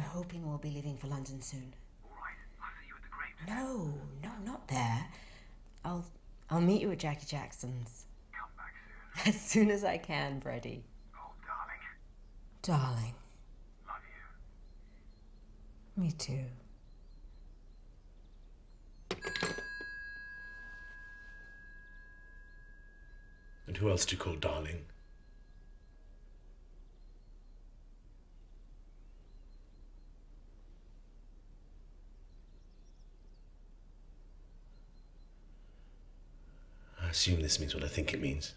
hoping we'll be leaving for London soon. All right, I'll see you at the Grange. No, not there. I'll meet you at Jackie Jackson's. Come back soon. As soon as I can, Freddie. Oh, darling. Darling. Love you. Me too. And who else do you call darling? I assume this means what I think it means.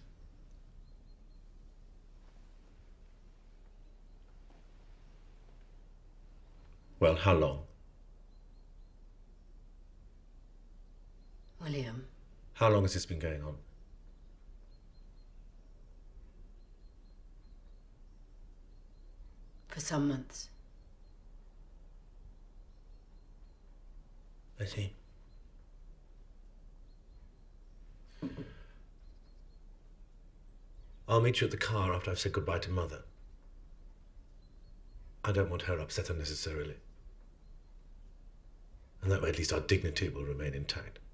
Well, how long? William. How long has this been going on? For some months. I see. I'll meet you at the car after I've said goodbye to Mother. I don't want her upset unnecessarily. And that way at least our dignity will remain intact.